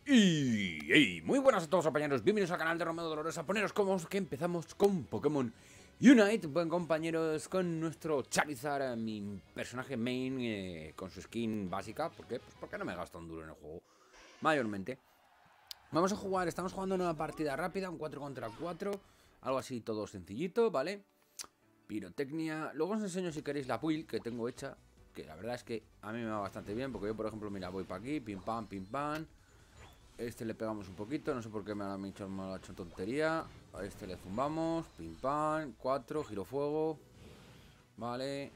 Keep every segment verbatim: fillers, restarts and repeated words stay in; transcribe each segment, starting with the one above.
Y hey, muy buenas a todos compañeros, bienvenidos al canal de Romeo Dolorosa. Poneros como que empezamos con Pokémon Unite, buen compañeros, con nuestro Charizard, mi personaje main, eh, con su skin básica. ¿Por qué? Pues porque no me gasto un duro en el juego, mayormente. Vamos a jugar, estamos jugando una partida rápida, un cuatro contra cuatro, algo así todo sencillito, ¿vale? Pirotecnia, luego os enseño si queréis la build que tengo hecha, que la verdad es que a mí me va bastante bien, porque yo por ejemplo, mira, voy para aquí, pim pam, pim pam. Este le pegamos un poquito, no sé por qué me ha hecho, me ha hecho tontería. A este le zumbamos, pim pam, cuatro, giro fuego. Vale.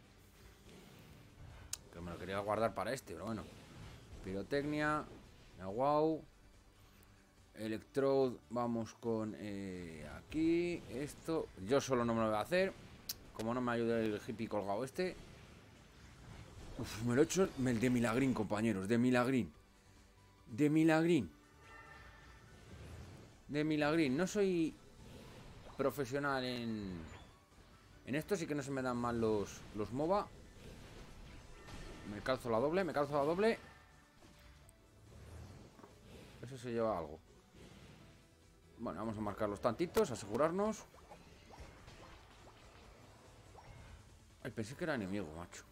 Que me lo quería guardar para este, pero bueno. Pirotecnia, wow. Electrode, vamos con eh, aquí. Esto, yo solo no me lo voy a hacer. Como no me ayuda el hippie colgado este. Uf, me lo he hecho el de milagrín, compañeros, de milagrín. De milagrín. De milagrín. No soy profesional en... En esto sí que no se me dan mal los, los MOBA. Me calzo la doble, me calzo la doble. Eso se lleva algo. Bueno, vamos a marcar los tantitos, asegurarnos. Ay, pensé que era enemigo, macho.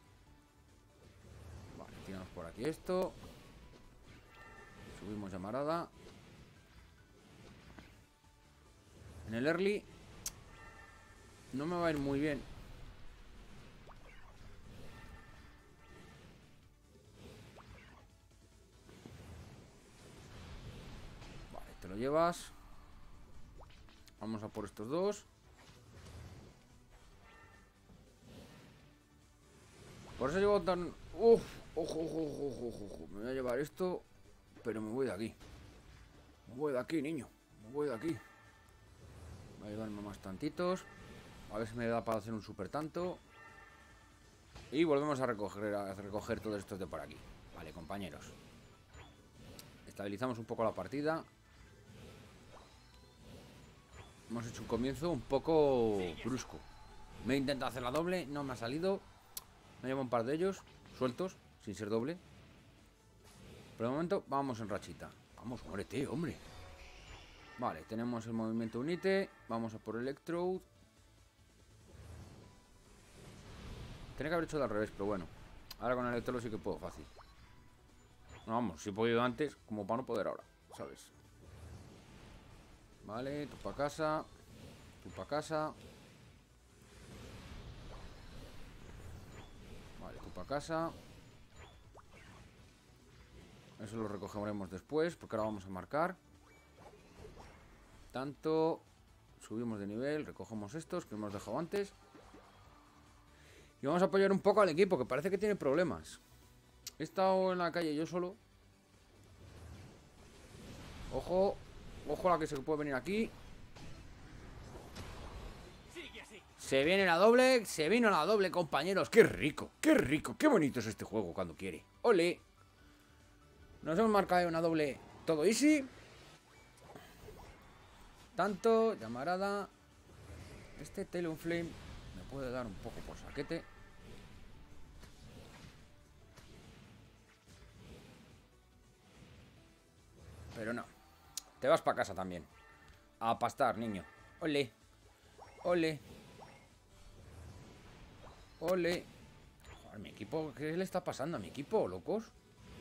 Vale, tiramos por aquí esto. Subimos llamarada. En el early no me va a ir muy bien. Vale, te lo llevas. Vamos a por estos dos. Por eso llevo tan... Uf, ojo, ojo, ojo, ojo, ojo. Me voy a llevar esto, pero me voy de aquí. Me voy de aquí, niño. Me voy de aquí. Voy a llevarme más tantitos. A ver si me da para hacer un super tanto. Y volvemos a recoger, a recoger todos estos de por aquí. Vale, compañeros. Estabilizamos un poco la partida. Hemos hecho un comienzo un poco brusco. Me he intentado hacer la doble, no me ha salido. Me llevo un par de ellos sueltos, sin ser doble. Pero de momento vamos en rachita. Vamos, muérete, hombre. Vale, tenemos el movimiento Unite. Vamos a por Electrode. Tenía que haber hecho de al revés, pero bueno. Ahora con el Electrode sí que puedo fácil. No, vamos, si he podido antes, como para no poder ahora, ¿sabes? Vale, tú para casa. Tú para casa. Vale, tú para casa. Eso lo recogeremos después, porque ahora vamos a marcar. Tanto. Subimos de nivel, recogemos estos que hemos dejado antes. Y vamos a apoyar un poco al equipo, que parece que tiene problemas. He estado en la calle yo solo. Ojo. Ojo a la que se puede venir aquí. Se viene la doble. Se vino la doble, compañeros. Qué rico, qué rico, qué bonito es este juego cuando quiere. ¡Ole! Nos hemos marcado una doble. Todo easy. Tanto, llamarada. Este Talonflame me puede dar un poco por saquete. Pero no. Te vas para casa también. A pastar, niño. Ole. Ole. Ole. Joder, mi equipo. ¿Qué le está pasando a mi equipo, locos?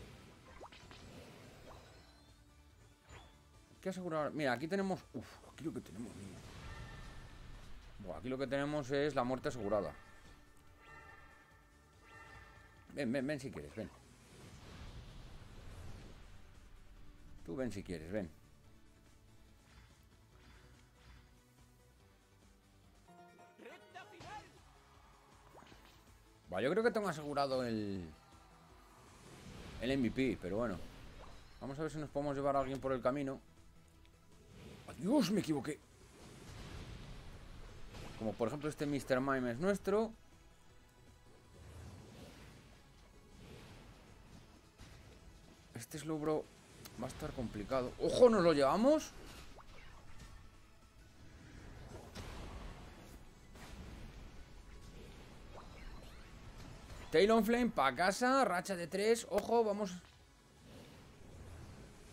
Hay que asegurar. Mira, aquí tenemos. Uf, aquí lo que tenemos, niño. Bueno, aquí lo que tenemos es la muerte asegurada. Ven, ven, ven si quieres, ven. Tú ven si quieres, ven. Vale, yo creo que tengo asegurado el... El M V P, pero bueno. Vamos a ver si nos podemos llevar a alguien por el camino. ¡Adiós! Me equivoqué. Como por ejemplo este mister Mime es nuestro. Este Slowbro va a estar complicado. ¡Ojo! ¿Nos lo llevamos? Talonflame para casa. Racha de tres. Ojo, vamos.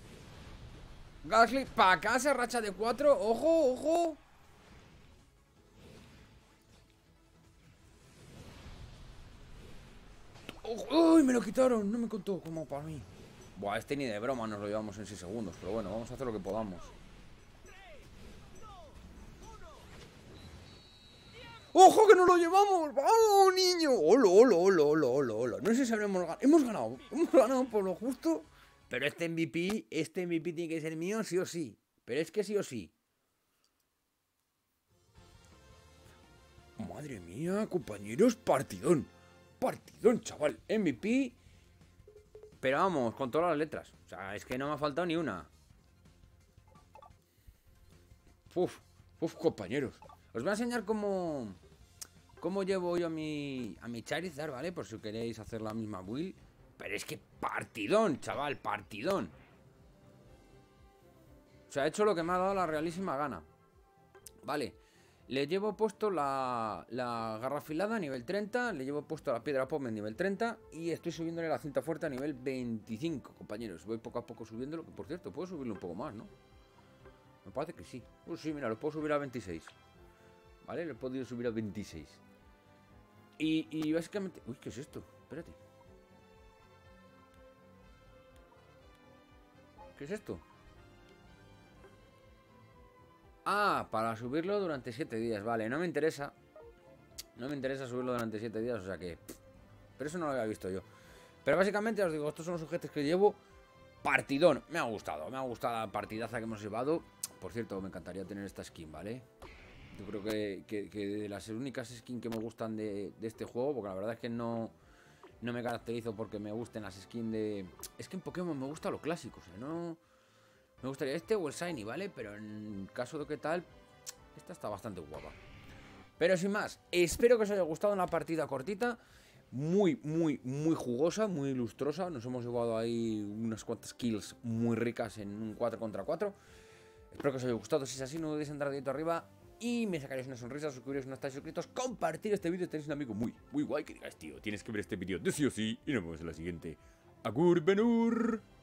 Gastly, para casa, racha de cuatro. Ojo, ojo. ¡Uy! Me lo quitaron, no me contó como para mí. Buah, este ni de broma nos lo llevamos en seis segundos. Pero bueno, vamos a hacer lo que podamos. ¡Ojo que nos lo llevamos! ¡Vamos, niño! ¡Hola, hola, hola, hola, hola, hola! No sé si habremos ganado. Hemos ganado, hemos ganado por lo justo. Pero este M V P, este M V P tiene que ser mío sí o sí. Pero es que sí o sí. Madre mía, compañeros, partidón. Partidón, chaval. M V P. Pero vamos, con todas las letras. O sea, es que no me ha faltado ni una. Uf, uf, compañeros. Os voy a enseñar cómo... Cómo llevo yo a mi... A mi Charizard, ¿vale? Por si queréis hacer la misma build. Pero es que partidón, chaval, partidón. O sea, he hecho lo que me ha dado la realísima gana. Vale. Le llevo puesto la, la garra afilada a nivel treinta. Le llevo puesto la piedra pome en nivel treinta. Y estoy subiéndole la cinta fuerte a nivel veinticinco, compañeros. Voy poco a poco subiéndolo. Que por cierto, puedo subirlo un poco más, ¿no? Me parece que sí. Pues sí, mira, lo puedo subir a veintiséis. Vale, lo he podido subir a veintiséis. Y, y básicamente... Uy, ¿qué es esto? Espérate. ¿Qué es esto? Ah, para subirlo durante siete días. Vale, no me interesa. No me interesa subirlo durante siete días, o sea que... Pero eso no lo había visto yo. Pero básicamente os digo, estos son los objetos que llevo. Partidón, me ha gustado. Me ha gustado la partidaza que hemos llevado. Por cierto, me encantaría tener esta skin, ¿vale? Yo creo que, que, que de las únicas skins que me gustan de, de este juego. Porque la verdad es que no... No me caracterizo porque me gusten las skins de... Es que en Pokémon me gusta lo clásico, o sea, no... Me gustaría este o el Shiny, ¿vale? Pero en caso de que tal, esta está bastante guapa. Pero sin más, espero que os haya gustado una partida cortita. Muy, muy, muy jugosa, muy lustrosa. Nos hemos llevado ahí unas cuantas kills muy ricas en un cuatro contra cuatro. Espero que os haya gustado. Si es así, no dudéis en dar dedito arriba y me sacaréis una sonrisa, suscribiros si no estáis suscritos, compartir este vídeo si tenéis un amigo muy, muy guay que digáis, tío, tienes que ver este vídeo de sí o sí. Y nos vemos en la siguiente. Agur Benur.